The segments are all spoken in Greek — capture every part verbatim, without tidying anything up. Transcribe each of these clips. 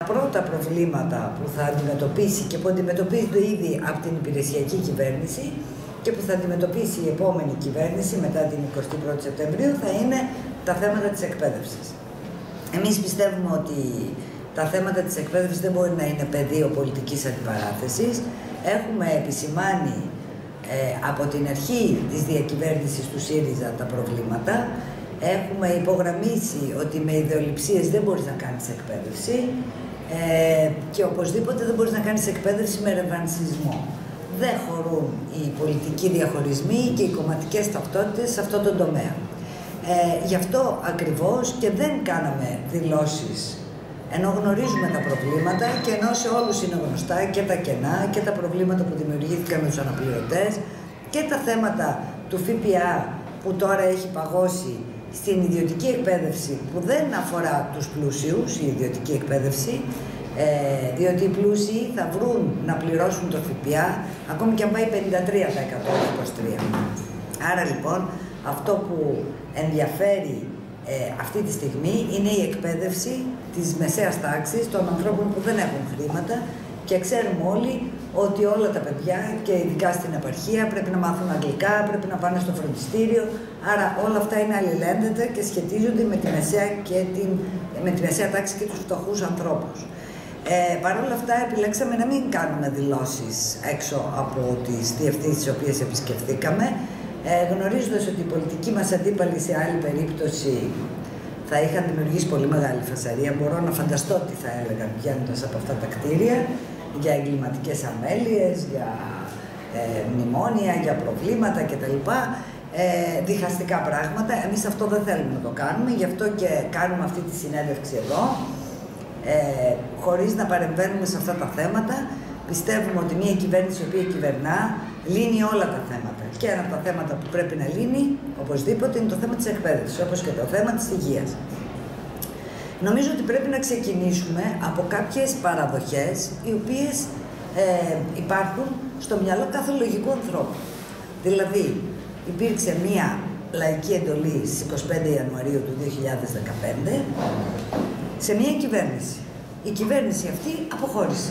πρώτα προβλήματα που θα αντιμετωπίσει και που αντιμετωπίζονται ήδη από την υπηρεσιακή κυβέρνηση και που θα αντιμετωπίσει η επόμενη κυβέρνηση μετά την εικοστή πρώτη Σεπτεμβρίου θα είναι τα θέματα της εκπαίδευσης. Εμείς πιστεύουμε ότι τα θέματα της εκπαίδευσης δεν μπορεί να είναι πεδίο πολιτικής αντιπαράθεσης. Έχουμε επισημάνει ε, από την αρχή της διακυβέρνησης του ΣΥΡΙΖΑ τα προβλήματα. Έχουμε υπογραμμίσει ότι με ιδεολειψίες δεν μπορείς να κάνεις εκπαίδευση ε, και οπωσδήποτε δεν μπορείς να κάνεις εκπαίδευση με ρεβανσισμό. Δεν χωρούν οι πολιτικοί διαχωρισμοί και οι κομματικές ταυτότητες σε αυτό το τομέα. Ε, γι' αυτό ακριβώς και δεν κάναμε δηλώσεις, ενώ γνωρίζουμε τα προβλήματα και ενώ σε όλους είναι γνωστά και τα κενά και τα προβλήματα που δημιουργήθηκαν με τους αναπληρωτές και τα θέματα του ΦΠΑ που τώρα έχει παγώσει στην ιδιωτική εκπαίδευση που δεν αφορά τους πλούσιους, η ιδιωτική εκπαίδευση, ε, διότι οι πλούσιοι θα βρουν να πληρώσουν το ΦΠΑ ακόμη και αν πάει πενήντα τρία τοις εκατό, είκοσι τρία τοις εκατό. Άρα λοιπόν αυτό που ενδιαφέρει ε, αυτή τη στιγμή είναι η εκπαίδευση της μεσαίας τάξης των ανθρώπων που δεν έχουν χρήματα και ξέρουμε όλοι ότι όλα τα παιδιά και ειδικά στην επαρχία πρέπει να μάθουν αγγλικά, πρέπει να πάνε στο φροντιστήριο, άρα όλα αυτά είναι αλληλένδετα και σχετίζονται με τη μεσαία, και την, με τη μεσαία τάξη και τους φτωχούς ανθρώπους. Ε, Παρ' όλα αυτά επιλέξαμε να μην κάνουμε δηλώσεις έξω από τις διευθύνσεις τις οποίες επισκεφθήκαμε, ε, γνωρίζοντας ότι οι πολιτικοί μας αντίπαλοι σε άλλη περίπτωση θα είχαν δημιουργήσει πολύ μεγάλη φασαρία. Μπορώ να φανταστώ τι θα έλεγαν βγαίνοντας από αυτά τα κτίρια για εγκληματικές αμέλειες, για ε, μνημόνια, για προβλήματα κτλ. Ε, διχαστικά πράγματα. Εμείς αυτό δεν θέλουμε να το κάνουμε, γι' αυτό και κάνουμε αυτή τη συνέντευξη εδώ, ε, χωρίς να παρεμβαίνουμε σε αυτά τα θέματα. Πιστεύουμε ότι μια κυβέρνηση η οποία κυβερνά λύνει όλα τα θέματα. Και ένα από τα θέματα που πρέπει να λύνει, οπωσδήποτε, είναι το θέμα της εκπαίδευσης, όπως και το θέμα της υγείας. Νομίζω ότι πρέπει να ξεκινήσουμε από κάποιες παραδοχές οι οποίες ε, υπάρχουν στο μυαλό κάθε λογικού ανθρώπου. Δηλαδή, υπήρξε μία λαϊκή εντολή στις είκοσι πέντε Ιανουαρίου του δύο χιλιάδες δεκαπέντε σε μία κυβέρνηση. Η κυβέρνηση αυτή αποχώρησε.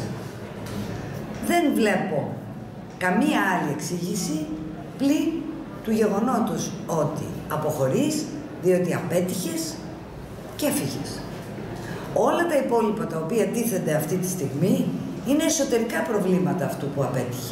Δεν βλέπω καμία άλλη εξήγηση πλην του γεγονότος ότι αποχωρείς διότι απέτυχες και έφυγες. Όλα τα υπόλοιπα τα οποία τίθενται αυτή τη στιγμή είναι εσωτερικά προβλήματα αυτού που απέτυχε.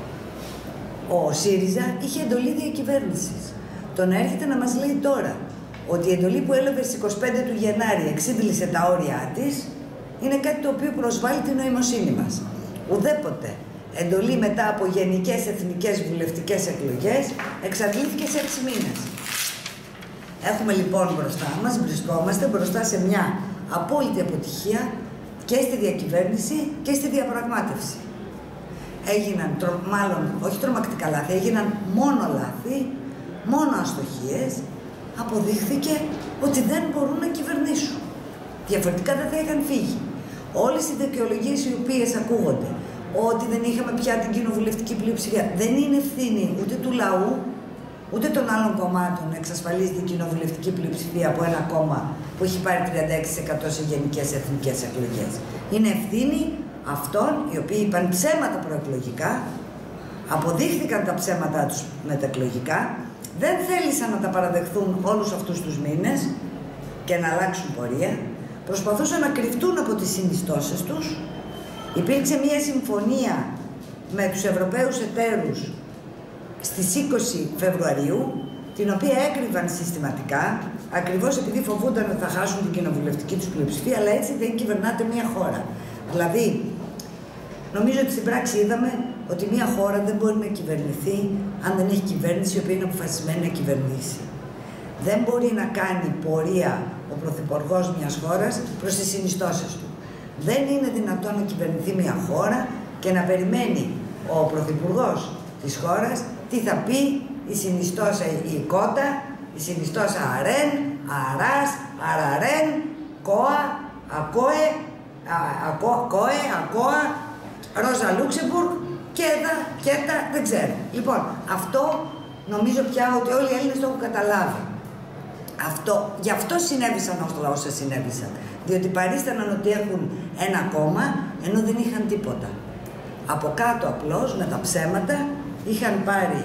Ο ΣΥΡΙΖΑ είχε εντολή διακυβέρνησης. Το να έρχεται να μας λέει τώρα ότι η εντολή που έλαβε στις είκοσι πέντε του Γενάρη εξήντλησε τα όρια της είναι κάτι το οποίο προσβάλλει την νοημοσύνη μας. Ουδέποτε εντολή μετά από γενικές εθνικές βουλευτικές εκλογές εξαντλήθηκε σε έξι μήνες. Έχουμε λοιπόν μπροστά μας, βρισκόμαστε μπροστά σε μια απόλυτη αποτυχία και στη διακυβέρνηση και στη διαπραγμάτευση. Έγιναν, μάλλον όχι τρομακτικά λάθη, έγιναν μόνο λάθη, μόνο αστοχίες, αποδείχθηκε ότι δεν μπορούν να κυβερνήσουν. Διαφορετικά δεν θα είχαν φύγει. Όλες οι δικαιολογίες οι οποίες ακούγονται, ότι δεν είχαμε πια την κοινοβουλευτική πλειοψηφία, δεν είναι ευθύνη ούτε του λαού, ούτε των άλλων κομμάτων να εξασφαλίζει την κοινοβουλευτική πλειοψηφία από ένα κόμμα που έχει πάρει τριάντα έξι τοις εκατό σε γενικές εθνικές εκλογές. Είναι ευθύνη αυτών οι οποίοι είπαν ψέματα προεκλογικά, αποδείχθηκαν τα ψέματά τους μεταεκλογικά, δεν θέλησαν να τα παραδεχθούν όλους αυτούς τους μήνες και να αλλάξουν πορεία, προσπαθούσαν να κρυφτούν από τις συνιστώσεις τους. Υπήρξε μια συμφωνία με τους Ευρωπαίους εταίρους στις είκοσι Φεβρουαρίου, την οποία έκρυβαν συστηματικά, ακριβώς επειδή φοβούνταν ότι θα χάσουν την κοινοβουλευτική τους πλειοψηφία, αλλά έτσι δεν κυβερνάται μια χώρα. Δηλαδή, νομίζω ότι στην πράξη είδαμε ότι μια χώρα δεν μπορεί να κυβερνηθεί αν δεν έχει κυβέρνηση η οποία είναι αποφασισμένη να κυβερνήσει. Δεν μπορεί να κάνει πορεία ο πρωθυπουργός μιας χώρας προς τις συνιστώσεις του. Δεν είναι δυνατόν να κυβερνηθεί μια χώρα και να περιμένει ο πρωθυπουργός της χώρας τι θα πει η συνιστόσα η κότα, η συνιστόσα αρέν, αράς, αραρέν, κόα, ακόε, ακόε, ακόα, Ρόζα Λούξεμπουργκ, κέτα, κέτα, δεν ξέρω. Λοιπόν, αυτό νομίζω πια ότι όλοι οι Έλληνες το έχουν καταλάβει. Αυτό, γι' αυτό συνέβησαν όλα όσα συνέβησαν. Διότι παρίσταναν ότι έχουν ένα κόμμα, ενώ δεν είχαν τίποτα. Από κάτω απλώς, με τα ψέματα, είχαν πάρει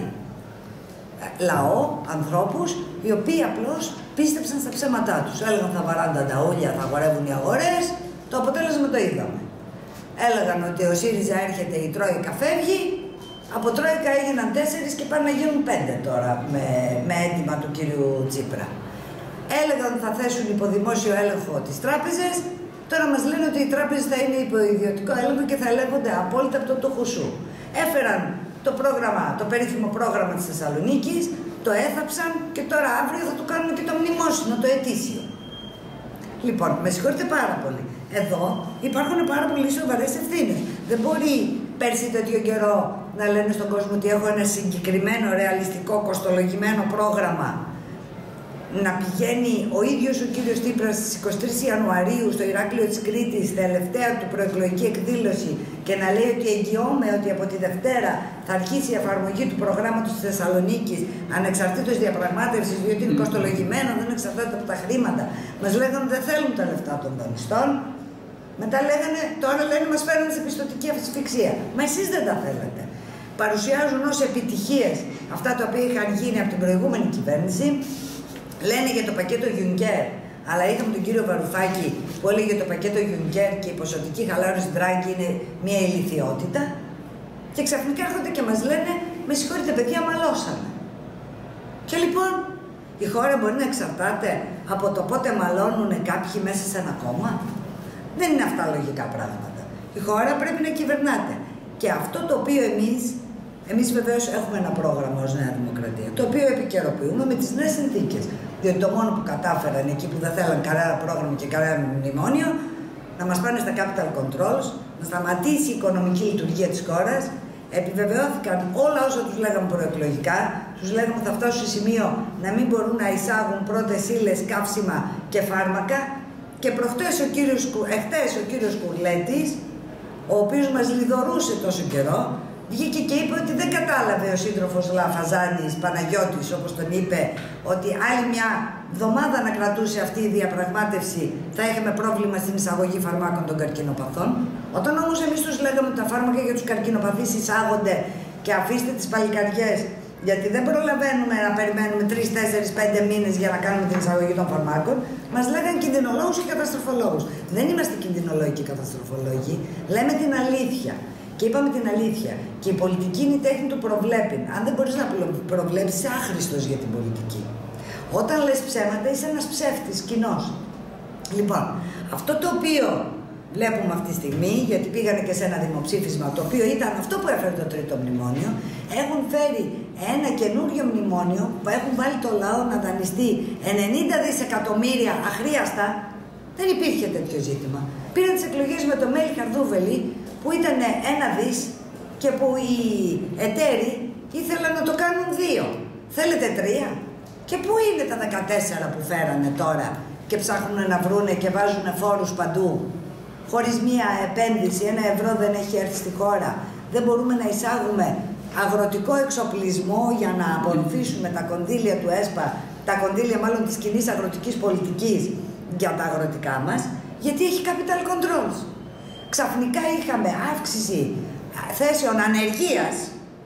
λαό, ανθρώπους, οι οποίοι απλώς πίστεψαν στα ψέματά τους. Έλεγαν θα βαράνε τα ούλια, θα αγορεύουν οι αγορές, το αποτέλεσμα το είδαμε. Έλεγαν ότι ο ΣΥΡΙΖΑ έρχεται, η Τρόικα φεύγει, από Τρόικα έγιναν τέσσερις και πάνε να γίνουν πέντε τώρα, με, με αίτημα του κύριου Τσίπρα. Έλεγαν ότι θα θέσουν υπό δημόσιο έλεγχο τις τράπεζες, τώρα μας λένε ότι οι τράπεζες θα είναι υπό ιδιωτικό έλεγχο και θα ελέγχονται απόλυτα από το τόχο σου. Έφεραν το πρόγραμμα, το περίφημο πρόγραμμα της Θεσσαλονίκης, το έθαψαν και τώρα αύριο θα του κάνουν και το μνημόσυνο, το ετήσιο. Λοιπόν, με συγχωρείτε πάρα πολύ. Εδώ υπάρχουν πάρα πολύ σοβαρές ευθύνες. Δεν μπορεί πέρσι τέτοιο καιρό να λένε στον κόσμο ότι έχω ένα συγκεκριμένο, ρεαλιστικό, κοστολογημένο πρόγραμμα. Να πηγαίνει ο ίδιος ο κύριος Τσίπρας στις είκοσι τρεις Ιανουαρίου στο Ηράκλειο της Κρήτης, τελευταία του προεκλογική εκδήλωση, και να λέει ότι εγγυώμαι ότι από τη Δευτέρα θα αρχίσει η εφαρμογή του προγράμματος της Θεσσαλονίκης ανεξαρτήτως διαπραγμάτευσης, διότι είναι κοστολογημένο, δεν εξαρτάται από τα χρήματα. Μας λέγανε ότι δεν θέλουν τα λεφτά των δανειστών. Μετά λέγανε, τώρα λένε μας φέρνουν σε πιστωτική ασφυξία. Μα εσείς δεν τα θέλετε. Παρουσιάζουν ως επιτυχίες αυτά τα οποία είχαν γίνει από την προηγούμενη κυβέρνηση. Λένε για το πακέτο Juncker, αλλά είχαμε τον κύριο Βαρουφάκη που έλεγε για το πακέτο Juncker και η ποσοτική χαλάρωση Ντράγκη είναι μια ηλιθιότητα. Και ξαφνικά έρχονται και μας λένε, με συγχωρείτε παιδιά, μαλώσαμε. Και λοιπόν, η χώρα μπορεί να εξαρτάται από το πότε μαλώνουν κάποιοι μέσα σε ένα κόμμα. Δεν είναι αυτά λογικά πράγματα. Η χώρα πρέπει να κυβερνάται. Και αυτό το οποίο εμείς, εμείς βεβαίως έχουμε ένα πρόγραμμα ως Νέα Δημοκρατία, το οποίο επικαιροποιούμε με τις νέες συνθήκες. Διότι το μόνο που κατάφεραν εκεί που δεν θέλαν κανένα πρόγραμμα και κανένα μνημόνιο, να μας πάνε στα capital controls, να σταματήσει η οικονομική λειτουργία της χώρας. Επιβεβαιώθηκαν όλα όσα τους λέγαμε προεκλογικά. Τους λέγαμε ότι θα φτάσουν σε σημείο να μην μπορούν να εισάγουν πρώτες ύλες, καύσιμα και φάρμακα. Και προχτές ο κύριος, εχθές ο κύριος Κουρλέτης, ο οποίος μας λιδωρούσε τόσο καιρό, βγήκε και είπε ότι δεν κατάλαβε ο σύντροφος Λαφαζάνης, Παναγιώτης όπως τον είπε, ότι άλλη μια εβδομάδα να κρατούσε αυτή η διαπραγμάτευση θα είχαμε πρόβλημα στην εισαγωγή φαρμάκων των καρκινοπαθών. Όταν όμως εμείς τους λέγαμε ότι τα φάρμακα για τους καρκινοπαθείς εισάγονται και αφήστε τις παλικαριές, γιατί δεν προλαβαίνουμε να περιμένουμε τρεις, τέσσερις, πέντε μήνες για να κάνουμε την εισαγωγή των φαρμάκων, μας λέγανε κινδυνολόγους και καταστροφολόγους. Δεν είμαστε κινδυνολόγοι και καταστροφολόγοι, λέμε την αλήθεια. Και είπαμε την αλήθεια. Και η πολιτική είναι η τέχνη του προβλέπει. Αν δεν μπορείς να προβλέψεις, είσαι άχρηστος για την πολιτική. Όταν λες ψέματα, είσαι ένας ψεύτης κοινός. Λοιπόν, αυτό το οποίο βλέπουμε αυτή τη στιγμή, γιατί πήγανε και σε ένα δημοψήφισμα, το οποίο ήταν αυτό που έφερε το τρίτο μνημόνιο, έχουν φέρει ένα καινούριο μνημόνιο που έχουν βάλει το λαό να δανειστεί ενενήντα δισεκατομμύρια αχρίαστα. Δεν υπήρχε τέτοιο ζήτημα. Πήραν τις εκλογές με το Μέλι Χαρδούβελη, που ήταν ένα δις και που οι εταίροι ήθελαν να το κάνουν δύο. Θέλετε τρία? Και πού είναι τα δεκατέσσερα που φέρανε τώρα και ψάχνουν να βρούνε και βάζουν φόρους παντού? Χωρίς μία επένδυση, ένα ευρώ δεν έχει έρθει στη χώρα. Δεν μπορούμε να εισάγουμε αγροτικό εξοπλισμό για να απορροφήσουμε τα κονδύλια του ΕΣΠΑ, τα κονδύλια μάλλον της κοινής αγροτικής πολιτικής για τα αγροτικά μας, γιατί έχει capital controls. Ξαφνικά είχαμε αύξηση θέσεων ανεργίας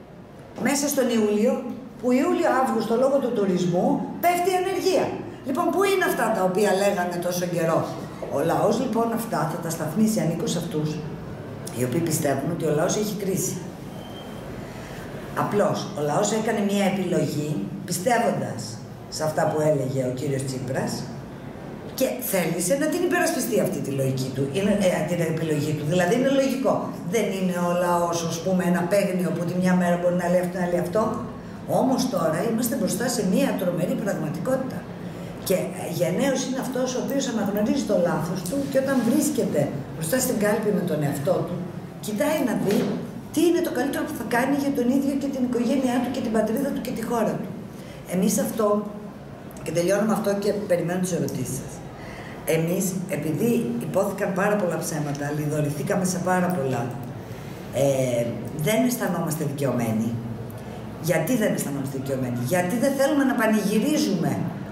μέσα στον Ιούλιο, που Ιούλιο-Αύγουστο λόγω του τουρισμού πέφτει η ανεργία. Λοιπόν, πού είναι αυτά τα οποία λέγανε τόσο καιρό? Ο λαός λοιπόν αυτά θα τα σταθμίσει, ανήκω σε αυτούς οι οποίοι πιστεύουν ότι ο λαός έχει κρίση. Απλώς, ο λαός έκανε μια επιλογή πιστεύοντας σε αυτά που έλεγε ο κύριος Τσίπρας και θέλησε να την υπερασπιστεί αυτή τη λογική του, είναι, ε, την επιλογή του. Δηλαδή είναι λογικό. Δεν είναι ο λαός, ας πούμε, ένα παίγνιο που τη μια μέρα μπορεί να λέει αυτό, να λέει αυτό. Όμως τώρα είμαστε μπροστά σε μια τρομερή πραγματικότητα. Και γενναίος είναι αυτός ο οποίος αναγνωρίζει το λάθος του και όταν βρίσκεται μπροστά στην κάλπη με τον εαυτό του, κοιτάει να δει τι είναι το καλύτερο που θα κάνει για τον ίδιο και την οικογένειά του και την πατρίδα του και τη χώρα του. Εμείς αυτό, και τελειώνω με αυτό και περιμένω τις ερωτήσεις σας. Εμείς, επειδή υπόθηκαν πάρα πολλά ψέματα, λιδωρηθήκαμε σε πάρα πολλά, ε, δεν αισθανόμαστε δικαιωμένοι. Γιατί δεν αισθανόμαστε δικαιωμένοι? Γιατί δεν θέλουμε να πανηγυρίζουμε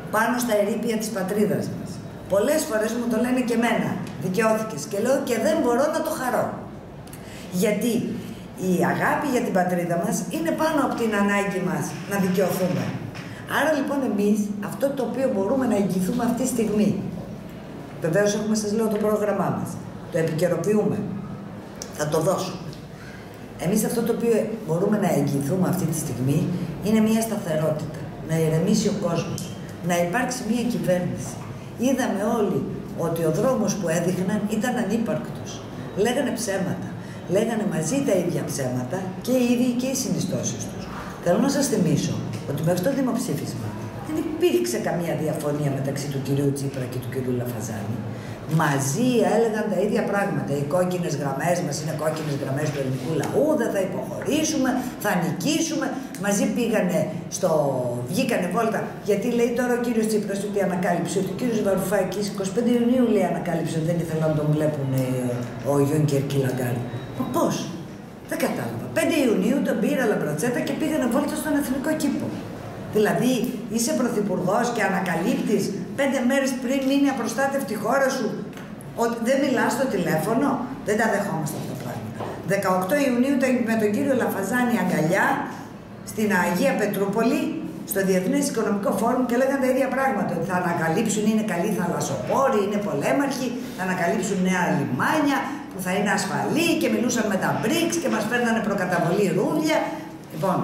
πάνω στα ερείπια της πατρίδας μας. Πολλές φορές μου το λένε και εμένα, δικαιώθηκες, και λέω και δεν μπορώ να το χαρώ. Γιατί η αγάπη για την πατρίδα μας είναι πάνω από την ανάγκη μας να δικαιωθούμε. Άρα λοιπόν εμείς αυτό το οποίο μπορούμε να εγγυηθούμε αυτή τη στιγμή, βεβαίως έχουμε, σας λέω, το πρόγραμμά μας, το επικαιροποιούμε, θα το δώσουμε. Εμείς αυτό το οποίο μπορούμε να εγγυηθούμε αυτή τη στιγμή είναι μια σταθερότητα, να ηρεμήσει ο κόσμος, να υπάρξει μια κυβέρνηση. Είδαμε όλοι ότι ο δρόμος που έδειχναν ήταν ανύπαρκτος. Λέγανε ψέματα. Λέγανε μαζί τα ίδια ψέματα και οι ίδιοι και οι συνιστώσεις τους. Θέλω να σας θυμίσω ότι μέχρι το δημοψήφισμα δεν υπήρξε καμία διαφωνία μεταξύ του κυρίου Τσίπρα και του κυρίου Λαφαζάνη. Μαζί έλεγαν τα ίδια πράγματα. Οι κόκκινες γραμμές μας είναι κόκκινες γραμμές του ελληνικού λαού, δεν θα υποχωρήσουμε, θα νικήσουμε. Μαζί πήγανε στο... βγήκανε βόλτα. Γιατί λέει τώρα ο κύριος Τσίπρας ότι ανακάλυψε ότι ο κύριος Βαρουφάκης εικοστή πέμπτη Ιουνίου λέει ανακάλυψε ότι δεν ήθελαν να τον βλέπουν ο Γιούνκερ και η Λαγκάρντ. Μα πώς? Δεν κατάλαβα. πέντε Ιουνίου τον πήρα λαμπρατσέτα και πήγανε βόλτα στον Εθνικό Κήπο. Δηλαδή, είσαι πρωθυπουργός και ανακαλύπτεις πέντε μέρες πριν μείνει απροστάτευτη η χώρα σου ότι δεν μιλάς στο τηλέφωνο. Δεν τα δεχόμαστε αυτά τα πράγματα. δεκαοκτώ Ιουνίου με τον κύριο Λαφαζάνη αγκαλιά στην Αγία Πετρούπολη, στο Διεθνές Οικονομικό Φόρουμ, και λέγανε τα ίδια πράγματα. Ότι θα ανακαλύψουν, είναι καλοί θαλασσοπόροι, είναι πολέμαρχοι, θα ανακαλύψουν νέα λιμάνια που θα είναι ασφαλή, και μιλούσαν με τα μπρικς και μας παίρνανε προκαταβολή ρούβλια. Λοιπόν,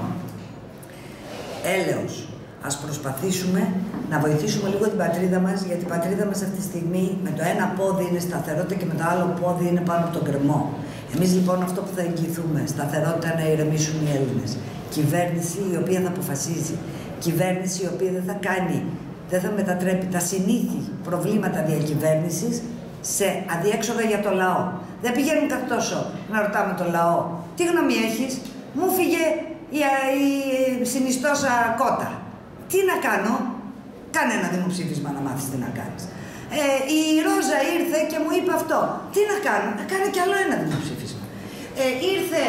έλεος. Ας προσπαθήσουμε να βοηθήσουμε λίγο την πατρίδα μας, γιατί η πατρίδα μας αυτή τη στιγμή με το ένα πόδι είναι σταθερότητα και με το άλλο πόδι είναι πάνω από τον κρεμό. Εμείς λοιπόν αυτό που θα εγγυηθούμε, σταθερότητα, να ηρεμήσουν οι Έλληνες. Κυβέρνηση η οποία θα αποφασίζει. Κυβέρνηση η οποία δεν θα κάνει, δεν θα μετατρέπει τα συνήθη προβλήματα διακυβέρνησης σε αδιέξοδα για το λαό. Δεν πηγαίνουν καθ' τόσο να ρωτάμε το λαό, τι γνώμη έχεις, μου φύγε η, η συνιστόσα κότα. Τι να κάνω, κάνε ένα δημοψήφισμα να μάθεις τι να κάνεις. Ε, η Ρόζα ήρθε και μου είπε αυτό. Τι να κάνω, να κάνει κι άλλο ένα δημοψήφισμα. Ε, ήρθε,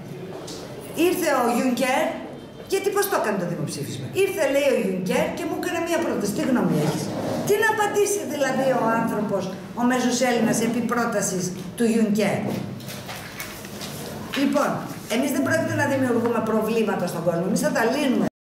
ήρθε ο Γιούνκερ, γιατί πώς το έκανε το δημοψήφισμα. Ήρθε, λέει, ο Γιούνκερ και μου έκανε μία πρόταση. Τι γνώμη έχεις? Τι να απαντήσει δηλαδή ο άνθρωπος, ο μέσος Έλληνας, επί πρότασης του Γιούνκερ? Λοιπόν, εμείς δεν πρόκειται να δημιουργούμε προβλήματα στον κόσμο, εμείς θα τα λύνουμε.